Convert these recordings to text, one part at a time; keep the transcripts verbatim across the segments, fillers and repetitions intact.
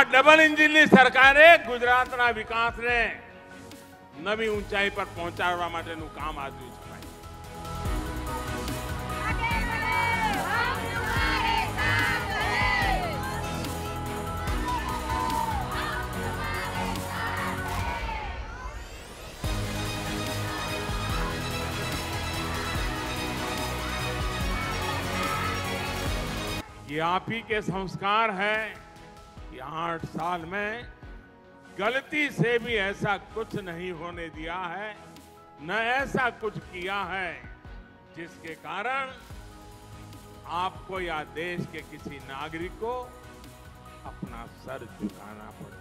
આ ડબલ એન્જિનની સરકારે ગુજરાતના વિકાસને નવી ઊંચાઈ પર પહોંચાડવા માટેનું કામ આદર્યું છે. ये आप ही के संस्कार है कि आठ साल में गलती से भी ऐसा कुछ नहीं होने दिया है, न ऐसा कुछ किया है जिसके कारण आपको या देश के किसी नागरिक को अपना सर झुकाना पड़े.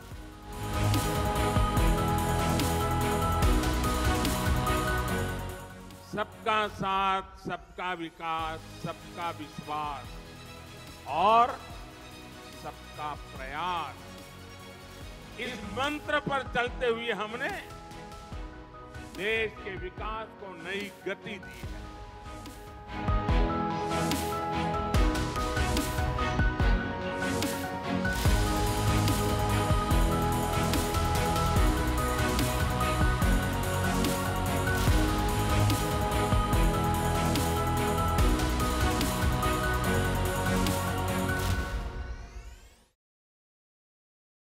सबका साथ, सबका विकास, सबका विश्वास और सबका प्रयास, इस मंत्र पर चलते हुए हमने देश के विकास को नई गति दी है.